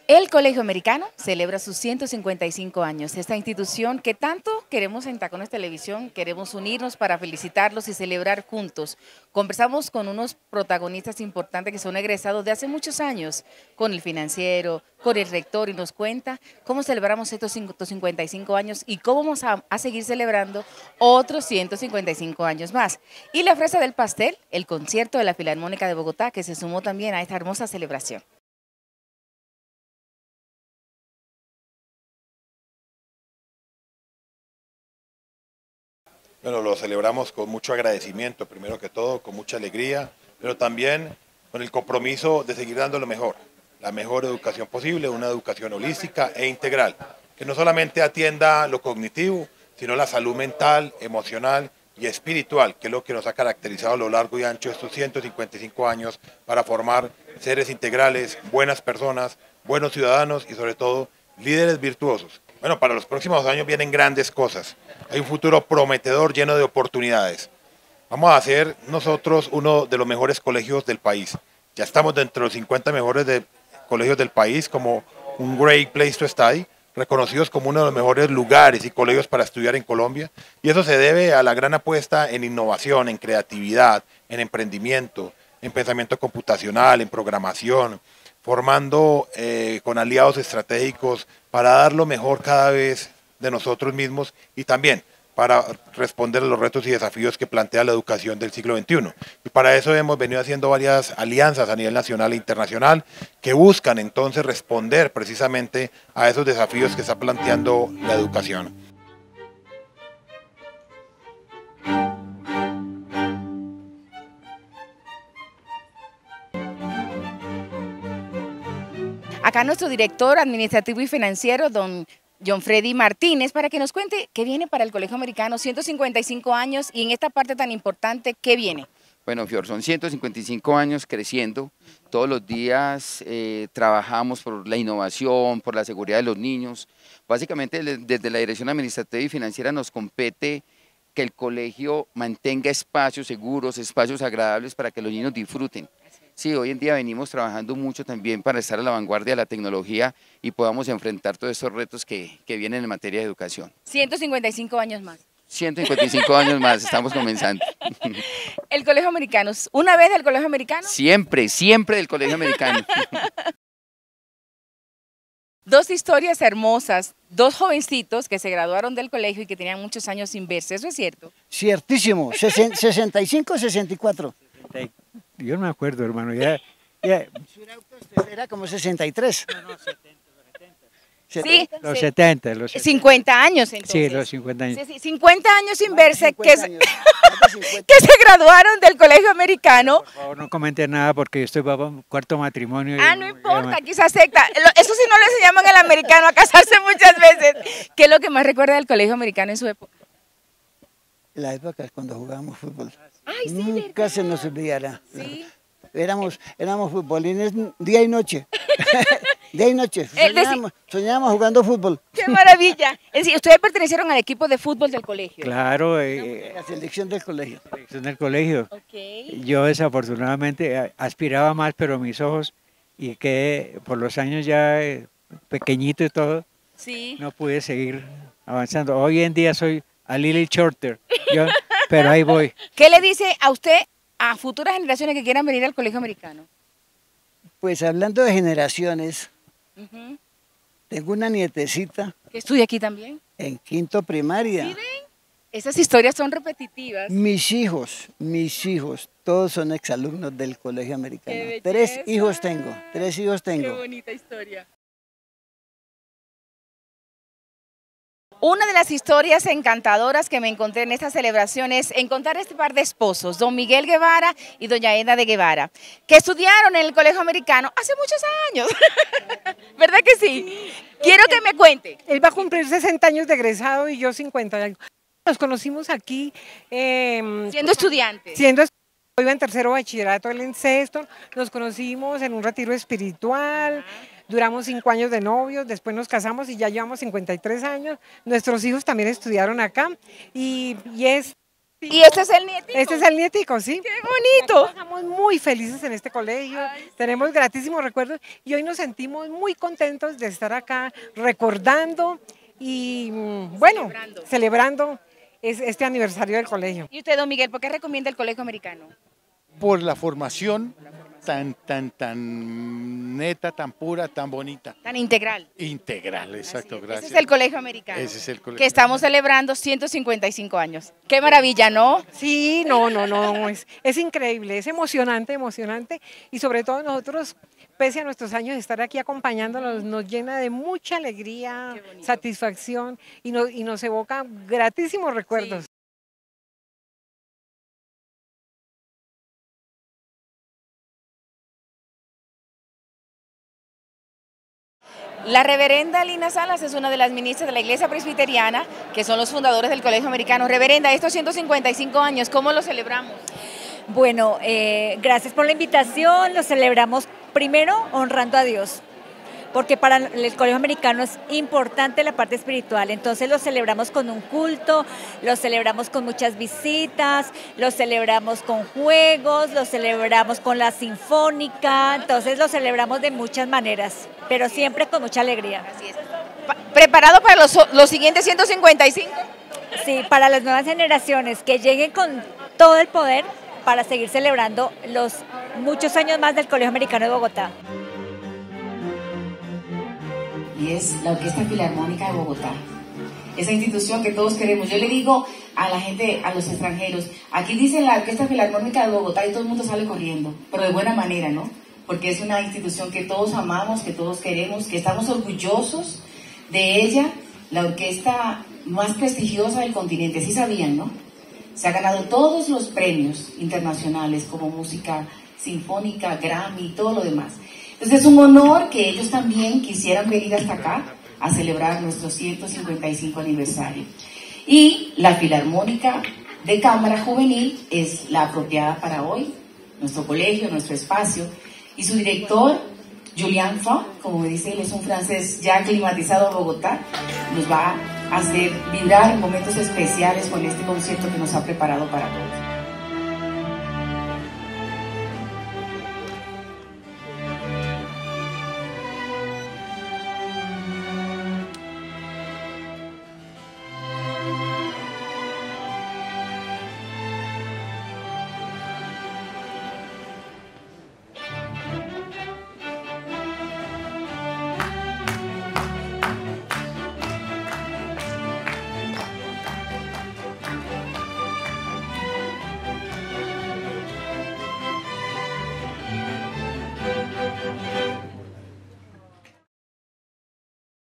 El Colegio Americano celebra sus 155 años. Esta institución que tanto queremos en Tacones Televisión, queremos unirnos para felicitarlos y celebrar juntos. Conversamos con unos protagonistas importantes que son egresados de hace muchos años, con el financiero, con el rector, y nos cuenta cómo celebramos estos 155 años y cómo vamos a seguir celebrando otros 155 años más. Y la fresa del pastel, el concierto de la Filarmónica de Bogotá, que se sumó también a esta hermosa celebración. Bueno, lo celebramos con mucho agradecimiento, primero que todo, con mucha alegría, pero también con el compromiso de seguir dando lo mejor, la mejor educación posible, una educación holística e integral, que no solamente atienda lo cognitivo, sino la salud mental, emocional y espiritual, que es lo que nos ha caracterizado a lo largo y ancho de estos 155 años para formar seres integrales, buenas personas, buenos ciudadanos y sobre todo líderes virtuosos. Bueno, para los próximos años vienen grandes cosas. Hay un futuro prometedor lleno de oportunidades. Vamos a ser nosotros uno de los mejores colegios del país. Ya estamos dentro de los 50 mejores colegios del país como un Great Place to Study, reconocidos como uno de los mejores lugares y colegios para estudiar en Colombia. Y eso se debe a la gran apuesta en innovación, en creatividad, en emprendimiento, en pensamiento computacional, en programación, formando con aliados estratégicos para dar lo mejor cada vez de nosotros mismos y también para responder a los retos y desafíos que plantea la educación del siglo XXI. Y para eso hemos venido haciendo varias alianzas a nivel nacional e internacional que buscan entonces responder precisamente a esos desafíos que está planteando la educación. Acá nuestro director administrativo y financiero, don John Freddy Martínez, para que nos cuente qué viene para el Colegio Americano, 155 años, y en esta parte tan importante, ¿qué viene? Bueno, Fior, son 155 años creciendo, todos los días trabajamos por la innovación, por la seguridad de los niños. Básicamente desde la Dirección Administrativa y Financiera nos compete que el colegio mantenga espacios seguros, espacios agradables para que los niños disfruten. Sí, hoy en día venimos trabajando mucho también para estar a la vanguardia de la tecnología y podamos enfrentar todos estos retos que vienen en materia de educación. 155 años más. 155 años más, estamos comenzando. ¿El Colegio Americano? ¿Una vez del Colegio Americano? Siempre, siempre del Colegio Americano. Dos historias hermosas, dos jovencitos que se graduaron del colegio y que tenían muchos años sin verse, ¿eso es cierto? Ciertísimo, 65, 64. Yo no me acuerdo, hermano, ya. Era como 63. No, 70. Sí, Los 70, los 70. 50 años entonces. Sí, los 50 años. Sí, 50 años sin verse, que se graduaron del Colegio Americano. Por favor, no comente nada porque yo estoy para un cuarto matrimonio. No importa, aquí se acepta. Eso sí no le enseñaban al americano a casarse muchas veces. ¿Qué es lo que más recuerda del Colegio Americano en su época? La época cuando jugábamos fútbol. Ay, sí, Nunca ¿verdad? se nos olvidará. Sí. Éramos futbolines día y noche. Día y noche. Soñábamos jugando fútbol. ¡Qué maravilla! Es decir, ustedes pertenecieron al equipo de fútbol del colegio. Claro, La selección del colegio. selección del colegio. Ok. Yo desafortunadamente aspiraba más, pero mis ojos, y que por los años ya pequeñito y todo, Sí. no pude seguir avanzando. Hoy en día soy a little shorter, pero ahí voy. ¿Qué le dice a usted a futuras generaciones que quieran venir al Colegio Americano? Pues hablando de generaciones, Ujú. tengo una nietecita ¿Que estudia aquí también? en quinto primaria. ¿Sí ven? Esas historias son repetitivas. Mis hijos, todos son exalumnos del Colegio Americano. ¡Qué Tres belleza! hijos tengo. Qué bonita historia. Una de las historias encantadoras que me encontré en esta celebración es encontrar este par de esposos, don Miguel Guevara y doña Eda de Guevara, que estudiaron en el Colegio Americano hace muchos años. ¿Verdad que sí? Quiero que me cuente. Él va a cumplir 60 años de egresado y yo 50 años. Nos conocimos aquí Siendo estudiante. yo iba en tercero bachillerato, él en sexto, nos conocimos en un retiro espiritual, duramos 5 años de novios, después nos casamos y ya llevamos 53 años. Nuestros hijos también estudiaron acá y es nietico. ¿Y este es el nietico? Este es el nietico, sí. ¡Qué bonito! Estamos muy felices en este colegio, tenemos gratísimos recuerdos y hoy nos sentimos muy contentos de estar acá recordando y, bueno, celebrando este aniversario del colegio. ¿Y usted, don Miguel, por qué recomienda el Colegio Americano? Por la formación tan neta, tan pura, tan bonita. Tan integral. Integral, exacto, gracias. Ese es el Colegio Americano. Ese es el colegio. Que estamos celebrando 155 años. ¡Qué maravilla!, ¿no? Sí, no, es increíble, es emocionante y sobre todo nosotros, pese a nuestros años de estar aquí acompañándolos, nos llena de mucha alegría, satisfacción y nos evoca gratísimos recuerdos. La reverenda Lina Salas es una de las ministras de la Iglesia Presbiteriana, que son los fundadores del Colegio Americano. Reverenda, estos 155 años, ¿cómo los celebramos? Bueno, gracias por la invitación. Lo celebramos primero honrando a Dios, porque para el Colegio Americano es importante la parte espiritual, entonces lo celebramos con un culto, lo celebramos con muchas visitas, lo celebramos con juegos, lo celebramos con la sinfónica, entonces lo celebramos de muchas maneras, pero siempre con mucha alegría. Así es. ¿Preparado para los siguientes 155? Sí, para las nuevas generaciones, que lleguen con todo el poder para seguir celebrando los muchos años más del Colegio Americano de Bogotá. Y es la Orquesta Filarmónica de Bogotá. Esa institución que todos queremos. Yo le digo a la gente, a los extranjeros, aquí dice la Orquesta Filarmónica de Bogotá y todo el mundo sale corriendo, pero de buena manera, ¿no? Porque es una institución que todos amamos, que todos queremos, que estamos orgullosos de ella, la orquesta más prestigiosa del continente, sí sabían, ¿no? Se ha ganado todos los premios internacionales como música sinfónica, Grammy y todo lo demás. Entonces es un honor que ellos también quisieran venir hasta acá a celebrar nuestro 155 aniversario. Y la Filarmónica de Cámara Juvenil es la apropiada para hoy, nuestro colegio, nuestro espacio. Y su director, Julien Faure, como me dice, él es un francés ya aclimatizado a Bogotá, nos va a hacer vibrar momentos especiales con este concierto que nos ha preparado para todos.